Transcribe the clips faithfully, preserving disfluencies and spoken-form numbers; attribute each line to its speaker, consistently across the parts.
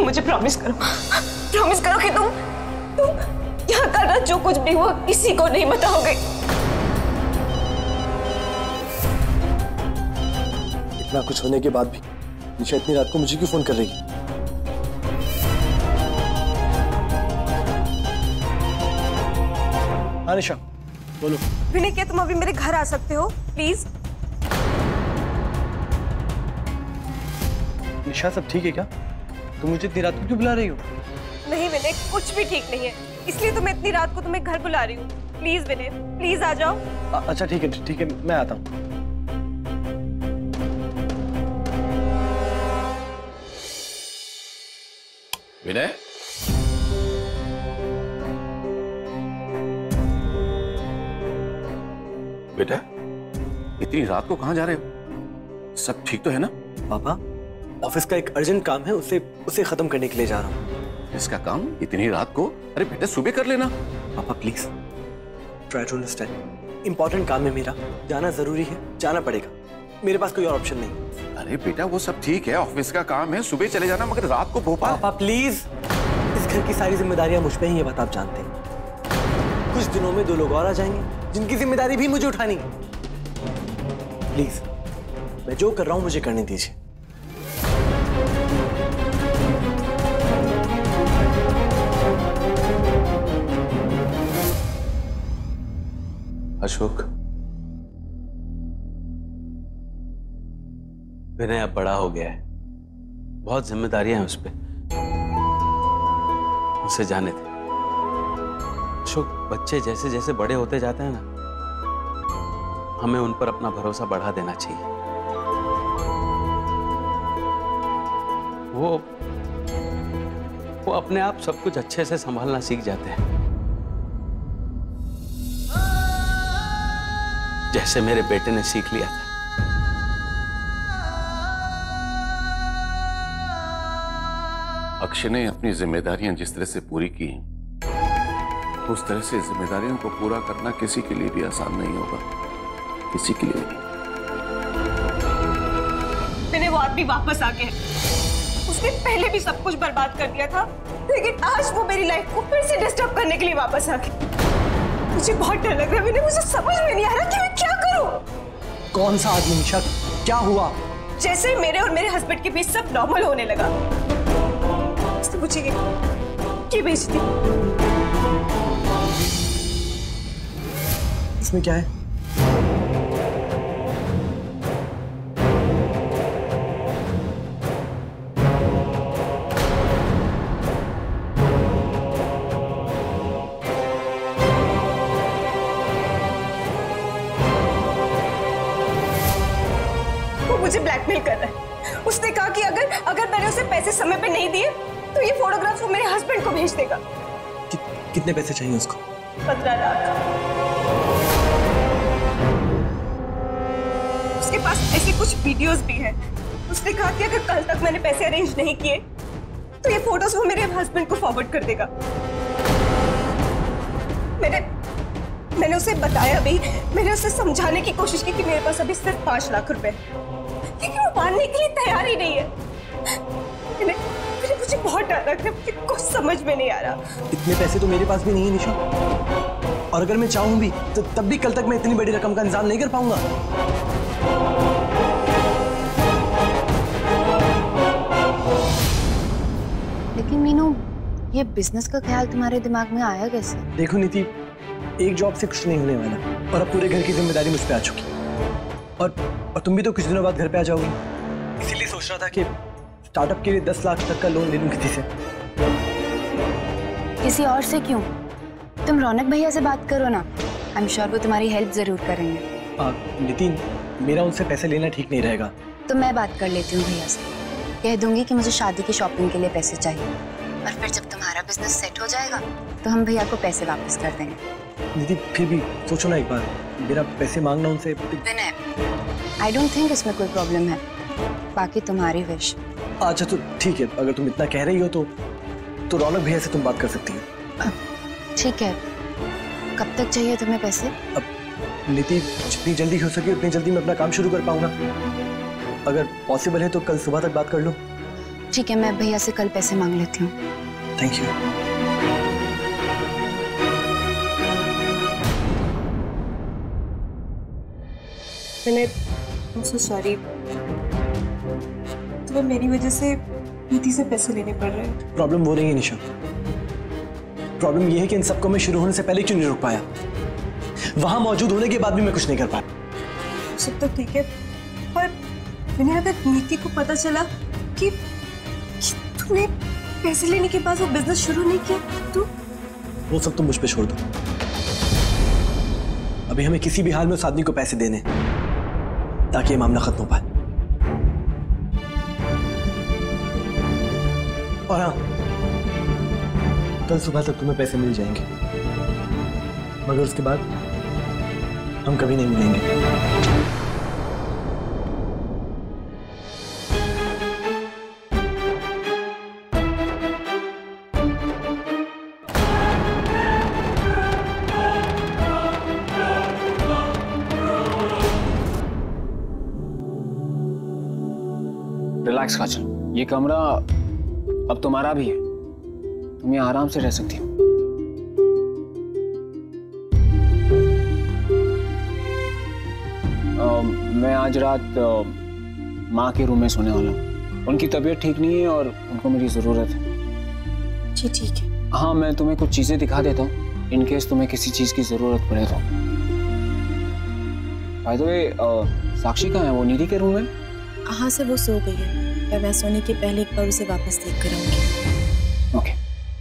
Speaker 1: मुझे प्रॉमिस करो, प्रॉमिस करो कि तुम तुम यहाँ का जो कुछ भी हुआ किसी को नहीं बताओगे।
Speaker 2: इतना कुछ होने के बाद भी निशा इतनी रात को मुझे क्यों फोन कर रही है? हाँ निशा बोलो।
Speaker 1: विनय, क्या तुम अभी मेरे घर आ सकते हो प्लीज?
Speaker 2: निशा सब ठीक है क्या? तुम मुझे इतनी रात को क्यों बुला रही हो?
Speaker 1: नहीं विनय, कुछ भी ठीक नहीं है, इसलिए तो मैं इतनी रात को तुम्हें घर बुला रही हूँ। प्लीज विनय, प्लीज आ जाओ।
Speaker 2: आ, अच्छा ठीक है ठीक है, मैं आता हूँ।
Speaker 3: विनय, बेटा इतनी रात को कहाँ जा रहे हो? सब ठीक तो है ना?
Speaker 2: पापा, ऑफिस का एक अर्जेंट काम है, उसे उसे खत्म करने के लिए जा रहा हूँ।
Speaker 3: इसका काम इतनी रात को? अरे बेटा सुबह कर लेना।
Speaker 2: पापा please try to understand, important काम है मेरा, जाना जरूरी है, जाना पड़ेगा, मेरे पास कोई और ऑप्शन नहीं।
Speaker 3: अरे बेटा वो सब ठीक है, ऑफिस का काम है, सुबह चले जाना, मगर रात को भोपाल।
Speaker 2: पापा प्लीज, इस घर की सारी जिम्मेदारियां मुझ पे ही है, बात आप जानते हैं। कुछ दिनों में दो लोग और आ जाएंगे जिनकी जिम्मेदारी भी मुझे उठानी है। प्लीज, मैं जो कर रहा हूं मुझे करने दीजिए।
Speaker 3: अशोक,
Speaker 4: विनय अब बड़ा हो गया है, बहुत जिम्मेदारियां हैं उस पे, उसे जाने थे। अशोक, बच्चे जैसे जैसे बड़े होते जाते हैं ना, हमें उन पर अपना भरोसा बढ़ा देना चाहिए। वो वो अपने आप सब कुछ अच्छे से संभालना सीख जाते हैं, जैसे मेरे बेटे ने सीख लिया था।
Speaker 3: अक्षय ने अपनी जिम्मेदारियां जिस तरह से पूरी की हैं, उस तरह से जिम्मेदारियों को पूरा करना किसी के लिए भी आसान नहीं होगा, किसी के लिए नहीं।
Speaker 1: मैंने वो आदमी वापस आके उसने पहले भी सब कुछ बर्बाद कर दिया था, लेकिन आज वो मेरी लाइफ को फिर से डिस्टर्ब करने के लिए वापस आ गया। मुझे बहुत डर लग रहा है विनय, मुझे समझ में नहीं आ रहा कि मैं क्या करूं।
Speaker 2: कौन सा आदमी निशा? क्या हुआ?
Speaker 1: जैसे मेरे और मेरे हस्बैंड के बीच सब नॉर्मल होने लगा, उसने मुझे ये भेज दी।
Speaker 2: इसमें क्या है?
Speaker 1: मुझे ब्लैकमेल कर रहा है। उसने कहा कि अगर अगर मैंने उसे पैसे समय पे नहीं दिए तो ये फोटोग्राफ्स वो मेरे हस्बैंड को भेज देगा।
Speaker 2: कि, कितने पैसे चाहिए उसको?
Speaker 1: पंद्रह लाख। उसके पास ऐसे कुछ वीडियोस भी हैं। उसने कहा कि अगर कल तक मैंने पैसे अरेंज नहीं किए तो ये फोटोज वो मेरे हस्बैंड को फॉरवर्ड कर देगा। मैंने मैंने उसे बताया भी, मैंने उसे समझाने की कोशिश की कि मेरे पास अभी सिर्फ पांच लाख रुपए, लेकिन वो मानने के लिए तैयार ही नहीं है। मैंने, मैंने मुझे बहुत डर लग रहा है, मुझे कुछ समझ में नहीं आ रहा।
Speaker 2: इतने पैसे तो मेरे पास भी नहीं है निशा, और अगर मैं चाहूं भी तो तब भी कल तक मैं इतनी बड़ी रकम का इंतजाम नहीं कर पाऊंगा।
Speaker 5: लेकिन मीनू, ये बिजनेस का ख्याल तुम्हारे दिमाग में आया कैसे?
Speaker 2: देखो नीति, एक जॉब से कुछ नहीं होने वाला, और अब पूरे घर की जिम्मेदारी मुझ पे आ चुकी है, और और तुम भी तो कुछ दिनों बाद घर पे आ जाओगी। इसीलिए सोच रहा था कि स्टार्टअप के लिए दस लाख तक का लोन ले लूं किसी से।
Speaker 5: किसी और से क्यों? तुम रौनक भैया से बात करो ना, आई एम श्योर वो तुम्हारी हेल्प जरूर करेंगे।
Speaker 2: नितिन, मेरा उनसे पैसे लेना ठीक नहीं रहेगा।
Speaker 5: तो मैं बात कर लेती हूँ भैया से, कह दूंगी कि मुझे शादी की शॉपिंग के लिए पैसे चाहिए, और फिर जब तुम्हारा बिजनेस सेट हो जाएगा तो हम भैया को पैसे वापस कर देंगे।
Speaker 2: निधि, फिर भी सोचो ना एक बार, मेरा पैसे मांगना उनसे।
Speaker 5: विनय, आई डोंट थिंक इसमें कोई प्रॉब्लम है, बाकी तुम्हारी विश।
Speaker 2: अच्छा तो ठीक है, अगर तुम इतना कह रही हो तो तो रौनक भैया से तुम बात कर सकती हो।
Speaker 5: ठीक है, कब तक चाहिए तुम्हें पैसे?
Speaker 2: अब नीति, जितनी जल्दी हो सके उतनी जल्दी मैं अपना काम शुरू कर पाऊंगा। अगर पॉसिबल है तो कल सुबह तक बात कर लो।
Speaker 5: ठीक है, मैं भैया से कल पैसे मांग लेती हूँ।
Speaker 2: Thank you.
Speaker 1: मैंने सो सॉरी, तुम्हें मेरी वजह से नीति से पैसे लेने पड़ रहे हैं।
Speaker 2: प्रॉब्लम वो नहीं है निशा, प्रॉब्लम ये है कि इन सबको मैं शुरू होने से पहले क्यों नहीं रुक पाया। वहां मौजूद होने के बाद भी मैं कुछ नहीं कर पाया।
Speaker 1: सब तो ठीक है, पर मैंने अगर नीति को पता चला कि, कि तूने पैसे लेने के बाद वो बिजनेस शुरू नहीं किया तो
Speaker 2: वो सब तुम मुझ पे छोड़ दो। अभी हमें किसी भी हाल में उस आदमी को पैसे देने ताकि ये मामला खत्म हो पाए। और हाँ, कल सुबह तक तुम्हें पैसे मिल जाएंगे, मगर उसके बाद हम कभी नहीं मिलेंगे।
Speaker 6: रिलैक्स काजल, ये कमरा अब तुम्हारा भी है, तुम यहाँ आराम से रह सकती हो। मैं आज रात माँ के रूम में सोने वाला हूँ। उनकी तबीयत ठीक नहीं है और उनको मेरी ज़रूरत है।
Speaker 1: जी ठीक है।
Speaker 6: हाँ, मैं तुम्हें कुछ चीज़ें दिखा देता हूँ इन केस तुम्हें किसी चीज़ की ज़रूरत पड़े तो। बाय द वे, साक्षी कहाँ है? वो नीति के रूम में?
Speaker 7: हाँ सर, वो सो गई है, पर मैं सोने के पहले एक बार उसे वापस देख कर आऊंगी।
Speaker 6: ओके।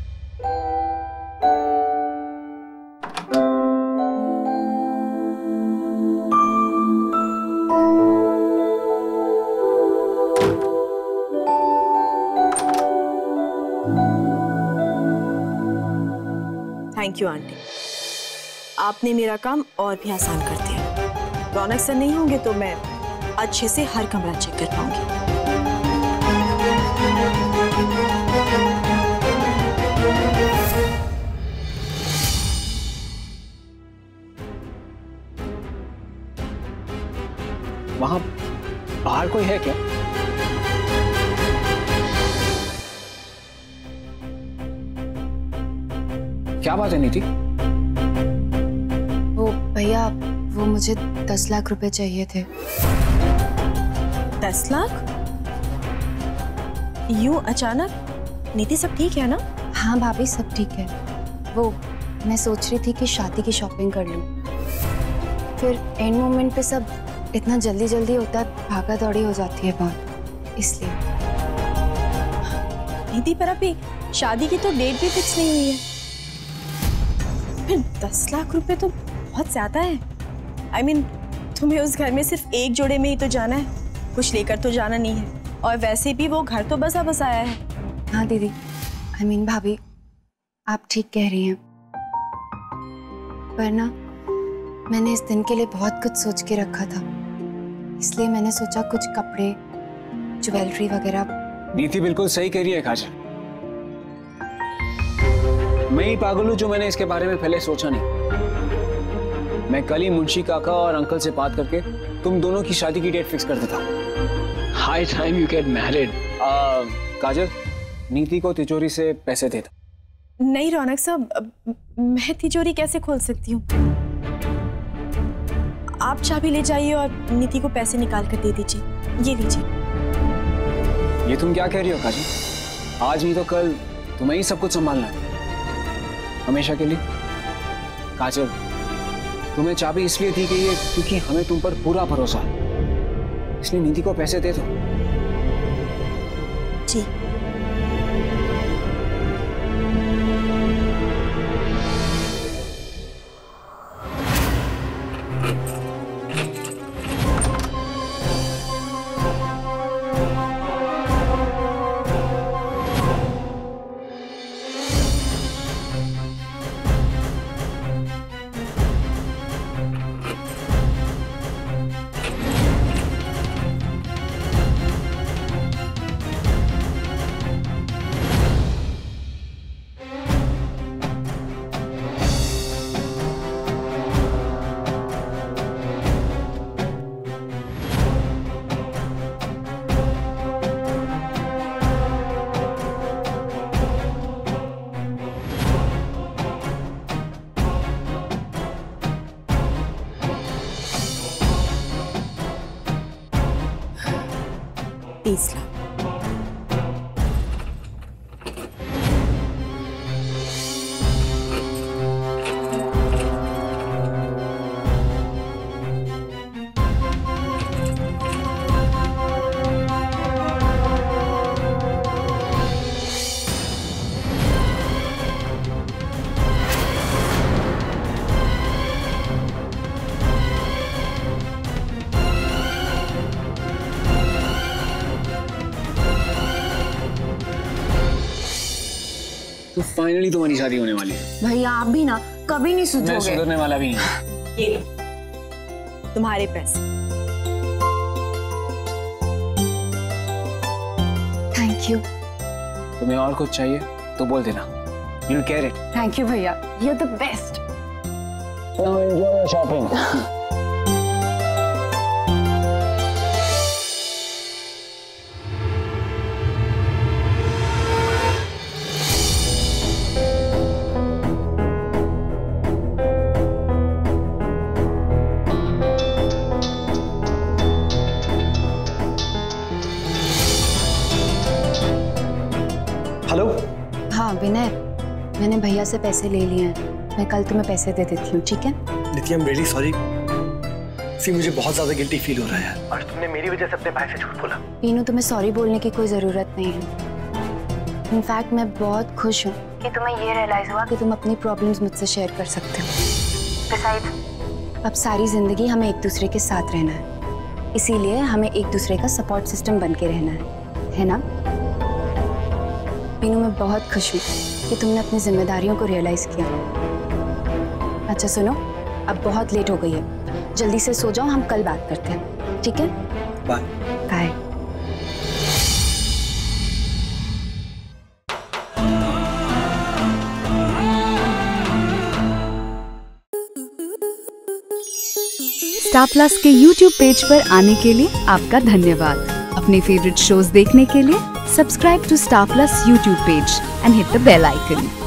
Speaker 7: थैंक यू आंटी, आपने मेरा काम और भी आसान कर दिया। रौनक सर नहीं होंगे तो मैं अच्छे से हर कमरा चेक कर पाऊंगी।
Speaker 6: वहां बाहर कोई है क्या? क्या बात है नीति?
Speaker 5: वो भैया, वो मुझे दस लाख रुपए चाहिए थे।
Speaker 7: दस लाख? यूं अचानक? नीति सब ठीक है ना?
Speaker 5: हाँ भाभी, सब ठीक है। वो मैं सोच रही थी कि शादी की शॉपिंग कर लूं, फिर एंड मोमेंट पे सब इतना जल्दी जल्दी होता है, भागा दौड़ी हो जाती है बहुत, इसलिए।
Speaker 7: नीति, पर अभी शादी की तो डेट भी फिक्स नहीं हुई है, फिर दस लाख रुपए तो बहुत ज्यादा है। आई I मीन mean, तुम्हें उस घर में सिर्फ एक जोड़े में ही तो जाना है, कुछ लेकर तो जाना नहीं है, और वैसे भी वो घर तो बसा बसाया है।
Speaker 5: हाँ दीदी, आई मीन भाभी, आप ठीक कह रही हैं, पर ना मैंने इस दिन के लिए बहुत कुछ सोच के रखा था, इसलिए मैंने सोचा कुछ कपड़े, ज्वेलरी वगैरह।
Speaker 6: नीति बिल्कुल सही कह रही है काजल, मैं ही पागल हूं जो मैंने इसके बारे में पहले सोचा नहीं। मैं कल ही मुंशी काका और अंकल से बात करके तुम दोनों की शादी की डेट फिक्स कर देता। High time you get married. Kajal, Niti को तिजोरी से पैसे देता।
Speaker 7: नहीं रौनक साहब, मैं तिजोरी कैसे खोल सकती हूँ? आप चाबी ले जाइए और नीति को पैसे निकाल कर दे दीजिए। ये लीजिए।
Speaker 6: ये तुम क्या कह रही हो काजल? आज नहीं तो कल तुम्हें ही सब कुछ संभालना है, हमेशा के लिए। काजल, तुम्हें चाबी इसलिए दी गई है क्योंकि हमें तुम पर पूरा भरोसा है, इसलिए नीति को पैसे दे दो।
Speaker 7: जी। तीस लाख।
Speaker 6: तो फाइनली तुम्हारी शादी होने वाली है।
Speaker 5: भैया आप भी ना कभी नहीं
Speaker 6: मैं
Speaker 5: सुधरोगे।
Speaker 6: सुधरने वाला भी नहीं।
Speaker 7: ये लो तुम्हारे पैसे।
Speaker 5: Thank you.
Speaker 6: तुम्हें और कुछ चाहिए तो बोल देना। You'll get it.
Speaker 5: Thank you भैया, you are the best.
Speaker 6: Now enjoy your shopping.
Speaker 2: Hello.
Speaker 5: हाँ विनय, मैंने भैया से पैसे ले लिए हैं, मैं कल तुम्हें पैसे दे देती हूँ, ठीक है?
Speaker 2: Nidhi, I am really sorry. See मुझे बहुत ज्यादा गिल्टी फील हो रहा है। आज तुमने मेरी वजह से अपने भाई से झूठ बोला।
Speaker 5: पीनू, तुम्हें सॉरी बोलने की कोई जरूरत नहीं है। इनफैक्ट मैं बहुत खुश हूँ कि तुम्हें ये रियलाइज हुआ कि तुम अपनी प्रॉब्लम्स मुझसे शेयर कर सकते हो। Besides, अब सारी जिंदगी हमें एक दूसरे के साथ रहना है, इसीलिए हमें एक दूसरे का सपोर्ट सिस्टम बन के रहना है, है ना? पीनू, मैं बहुत खुश हूँ कि तुमने अपनी जिम्मेदारियों को रियलाइज किया। अच्छा सुनो, अब बहुत लेट हो गई है, जल्दी से सो जाओ, हम कल बात करते हैं, ठीक है?
Speaker 2: बाय।
Speaker 5: बाय।
Speaker 8: स्टार प्लस के यूट्यूब पेज पर आने के लिए आपका धन्यवाद। अपने फेवरेट शोज देखने के लिए subscribe to Star Plus YouTube page and hit the bell icon.